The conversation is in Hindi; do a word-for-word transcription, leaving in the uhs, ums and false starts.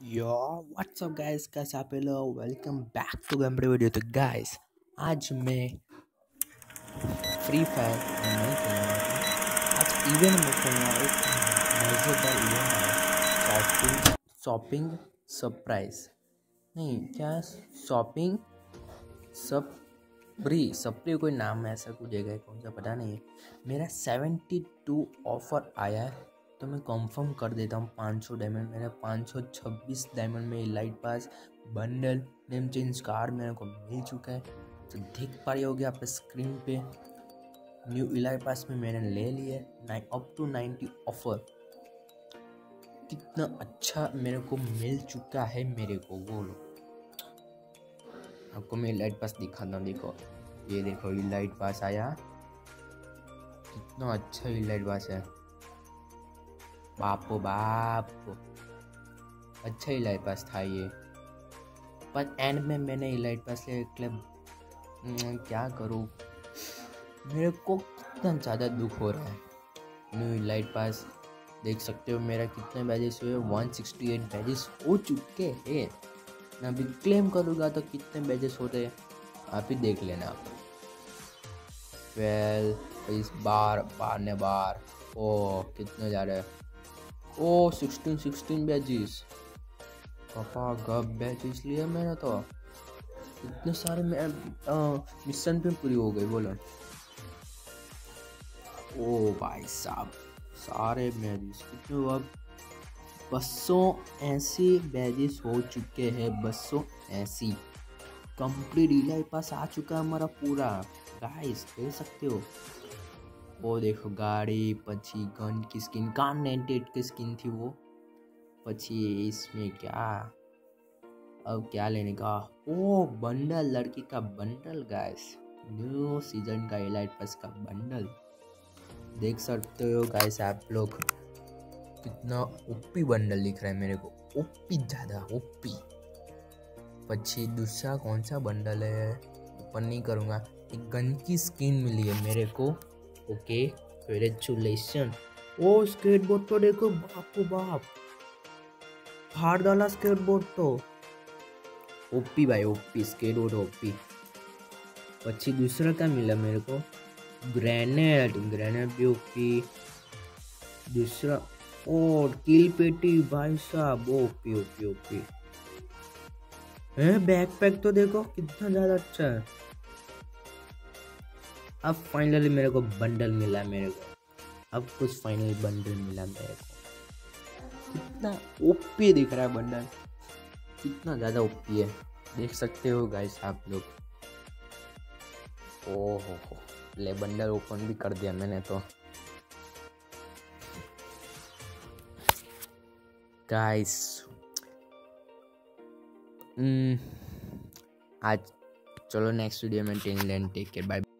यो व्हाट्सअप गाइस, कैसे आप लोग। Welcome back to game play video. तो गाइस आज मैं फ्री फायर में नहीं खेलूँगा। आज इवेंट में खेलूँगा। एक मज़ेदार इवेंट है, शॉपिंग शॉपिंग सरप्राइज नहीं क्या शॉपिंग सब फ्री सप्री कोई नाम है, ऐसा कुछ जगह कौन सा पता नहीं है। मेरा सेवेंटी टू ऑफर आया है तो मैं कंफर्म कर देता हूँ। पाँच सौ डायमंड मेरा पाँच सौ छब्बीस डायमंड में elite pass bundle name change card मेरे को मिल चुका है। तो देख पा रही होगी आप स्क्रीन पे, न्यू इलाइट पास में मैंने ले लिया है अप टू नाइन्टी ऑफर। कितना अच्छा मेरे को मिल चुका है। मेरे को वो लो आपको मैं इलाइट पास दिखाता हूँ। देखो ये देखो इलाइट पास आया, कितना अच्छा इलाइट पास है। बापो बाप अच्छा इलाइट पास था ये, पर एंड में मैंने इलाइट पास ले क्लब क्या करूँ। मेरे को कितना ज़्यादा दुख हो रहा है। न्यू इलाइट पास देख सकते हो मेरा कितने बैजेस हुए, एक सौ अड़सठ बैजेस हो चुके हैं। मैं अभी क्लेम करूँगा तो कितने बैजेस होते हैं आप ही देख लेना। आप ट्वेल्व इस बार बार ने बार ओ कितने जा रहे हैं। ओ सिक्सटीन सिक्सटीन बैजेस पापा गब बैजेस लिए मैंने तो इतने सारे मैं मिशन पे पूरी हो गई बोलो। ओ भाई साहब सारे बैजेस कितने अब बसो ऐसी बैजेस हो चुके हैं। बसो ऐसी कंप्लीट इलाइट पास आ चुका है हमारा पूरा। गाइस देख सकते हो वो देखो गाड़ी पची गन की स्किन कार नाइन्टी एट की स्किन थी वो। पची इसमें क्या अब क्या लेने का, ओ बंडल लड़की का बंडल। गाइस न्यू सीजन का इलाइट पास का बंडल देख सकते हो गाइस आप लोग। कितना ओपी बंडल दिख रहा है मेरे को, ओपी ज़्यादा ओपी। पची दूसरा कौन सा बंडल है ओपन नहीं करूँगा। एक गन की स्किन मिली है मेरे को। Okay congratulation. ओ स्केटबोर्ड तो देखो बाप बाप फाड़ डाला स्केटबोर्ड तो ओपी भाई ओपी स्केटबोर्ड ओपी। पची दूसरा क्या मिला मेरे को, ग्रेनेड ग्रेनेड भी ओपी। दूसरा ओ किल पेटी भाई साहब ओपी ओपी ओपी है। बैकपैक तो देखो कितना ज्यादा अच्छा है। अब फाइनली मेरे को बंडल मिला मेरे को अब कुछ फाइनली बंडल मिला मेरे को। कितना ओपी दिख रहा है बंडल, कितना ज़्यादा ओपी है देख सकते हो गाइस आप लोग। ओहो हो ले बंडल ओपन भी कर दिया मैंने तो। गाइस आज चलो नेक्स्ट वीडियो में टेन टेक केयर बाय।